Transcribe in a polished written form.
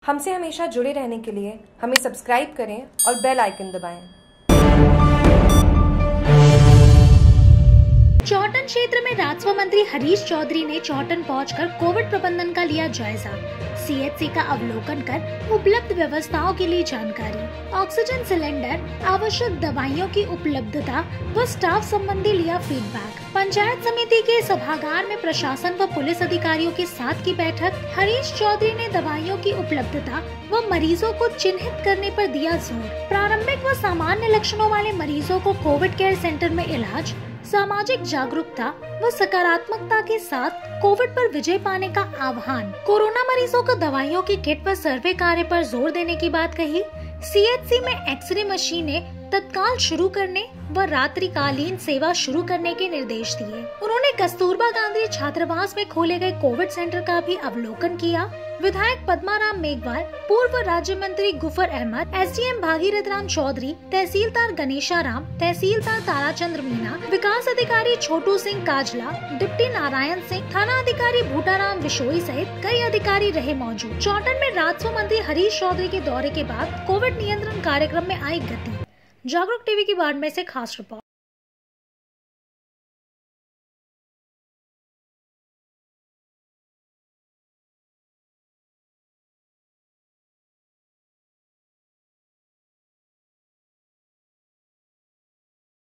हमसे हमेशा जुड़े रहने के लिए हमें सब्सक्राइब करें और बेल आइकन दबाएं। चौटन क्षेत्र में राजस्व मंत्री हरीश चौधरी ने चौटन पहुंचकर कोविड प्रबंधन का लिया जायजा, सीएचसी का अवलोकन कर उपलब्ध व्यवस्थाओं की ली जानकारी, ऑक्सीजन सिलेंडर, आवश्यक दवाइयों की उपलब्धता व स्टाफ संबंधी लिया फीडबैक। पंचायत समिति के सभागार में प्रशासन व पुलिस अधिकारियों के साथ की बैठक। हरीश चौधरी ने दवाइयों की उपलब्धता व मरीजों को चिन्हित करने पर दिया जोर। प्रारंभिक व सामान्य लक्षणों वाले मरीजों को कोविड केयर सेंटर में इलाज, सामाजिक जागरूकता व सकारात्मकता के साथ कोविड पर विजय पाने का आह्वान। कोरोना मरीजों को दवाइयों की किट व सर्वे कार्य पर जोर देने की बात कही। सीएचसी में एक्सरे मशीनें तत्काल शुरू करने व रात्रिकालीन सेवा शुरू करने के निर्देश दिए। उन्होंने कस्तूरबा गांधी छात्रावास में खोले गए कोविड सेंटर का भी अवलोकन किया। विधायक पद्माराम मेघवाल, पूर्व राज्य मंत्री गुफर अहमद, एसडीएम भागीरथ राम चौधरी, तहसीलदार गणेशा राम, तहसीलदार ताराचंद्र मीना, विकास अधिकारी छोटू सिंह काजला, डिप्टी नारायण सिंह, थाना अधिकारी भूटाराम बिशोई सहित कई अधिकारी रहे मौजूद। चौटन में राजस्व मंत्री हरीश चौधरी के दौरे के बाद कोविड नियंत्रण कार्यक्रम में आई गति। जागरूक टीवी की बाढ़ में से खास रिपोर्ट।